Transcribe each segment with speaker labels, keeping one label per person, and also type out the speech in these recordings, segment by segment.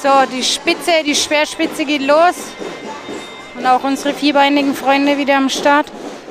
Speaker 1: So, die Spitze, die Speerspitze geht los. Und auch unsere vierbeinigen Freunde wieder am Start.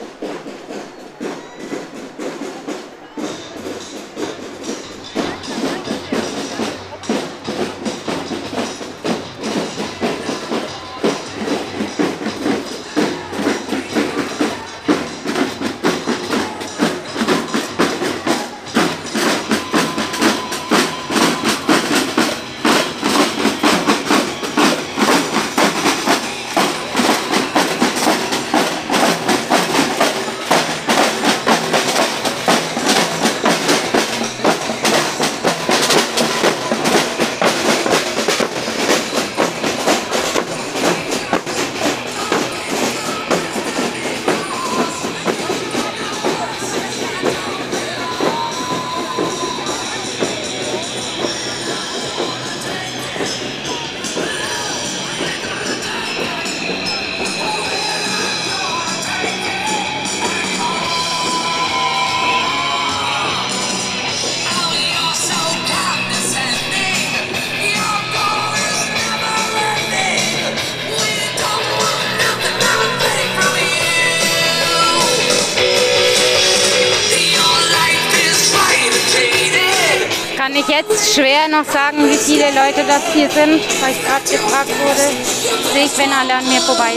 Speaker 1: Kann ich jetzt schwer noch sagen, wie viele Leute das hier sind, weil ich gerade gefragt wurde. Sehe ich, wenn alle an mir vorbei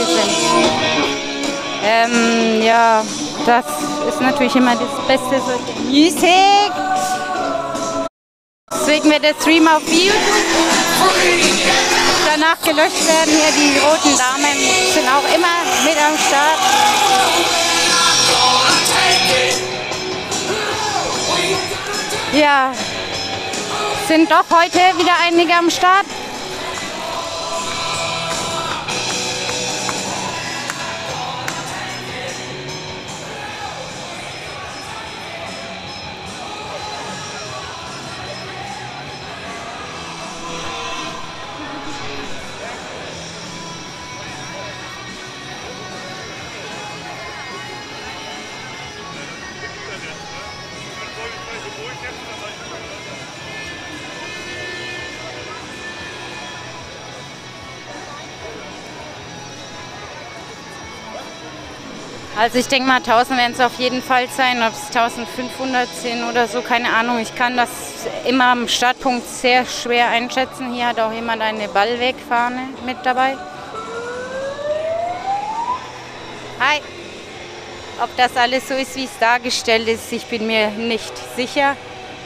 Speaker 1: sind. Ja, das ist natürlich immer das Beste für die Musik. Deswegen wird der Stream auf YouTube danach gelöscht werden. Hier die roten Damen sind auch immer mit am Start. Ja. Sind doch heute wieder einige am Start. Also ich denke mal 1000 werden es auf jeden Fall sein, ob es 1500 sind oder so, keine Ahnung. Ich kann das immer am Startpunkt sehr schwer einschätzen. Hier hat auch jemand eine Ballwegfahne mit dabei. Hi! Ob das alles so ist, wie es dargestellt ist, ich bin mir nicht sicher.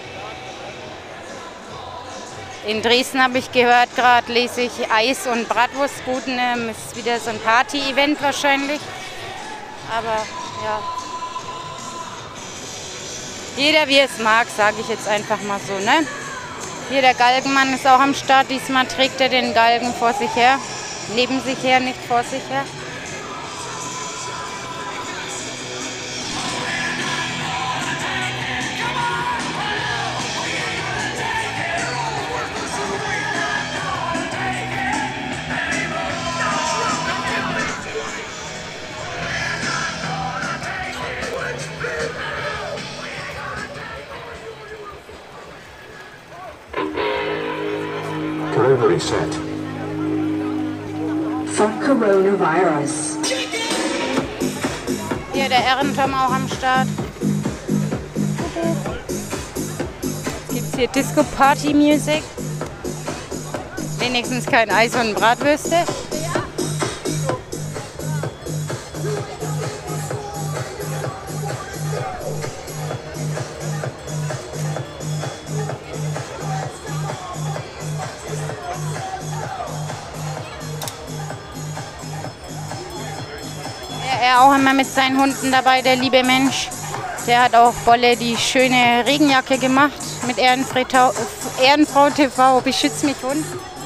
Speaker 1: In Dresden habe ich gehört, gerade lese ich Eis- und Bratwurstbuden, ist wieder so ein Party-Event wahrscheinlich. Aber ja, jeder wie es mag, sage ich jetzt einfach mal so, ne? Hier der Galgenmann ist auch am Start, diesmal trägt er den Galgen vor sich her, neben sich her, nicht vor sich her.
Speaker 2: Corona reset.
Speaker 3: Fuck coronavirus.
Speaker 1: Hier der Ehrenturm auch am Start. Jetzt gibt es hier Disco-Party-Music. Wenigstens kein Eis und Bratwürste. Er auch immer mit seinen Hunden dabei, der liebe Mensch. Der hat auch Bolle die schöne Regenjacke gemacht mit Ehrenfrau TV, beschützt mich Hund.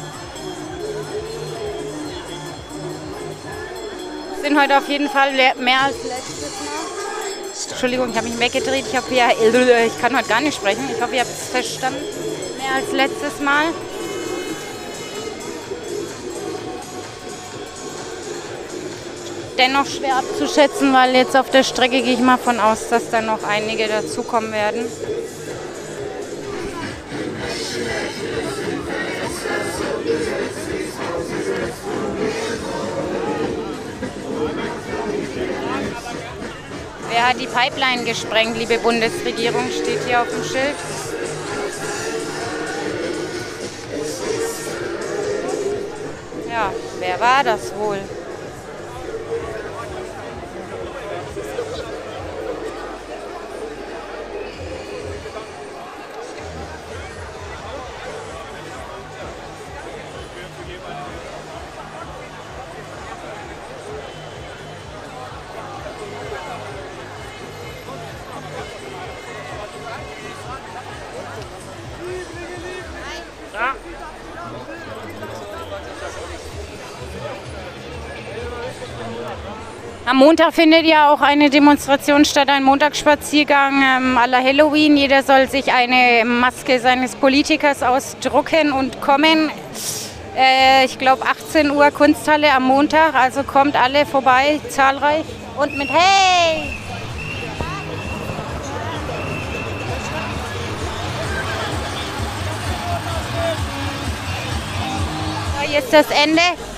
Speaker 1: Sind heute auf jeden Fall mehr als letztes Mal. Entschuldigung, ich habe mich weggedreht. Ich kann heute gar nicht sprechen. Ich hoffe, ihr habt es verstanden. Mehr als letztes Mal. Dennoch schwer abzuschätzen, weil jetzt auf der Strecke gehe ich mal von aus, dass da noch einige dazukommen werden. Wer hat die Pipeline gesprengt, liebe Bundesregierung, steht hier auf dem Schild. Ja, wer war das wohl? Am Montag findet ja auch eine Demonstration statt, ein Montagsspaziergang à la Halloween. Jeder soll sich eine Maske seines Politikers ausdrucken und kommen. Ich glaube 18 Uhr Kunsthalle am Montag, also kommt alle vorbei, zahlreich und mit Hey! So, hier ist das Ende.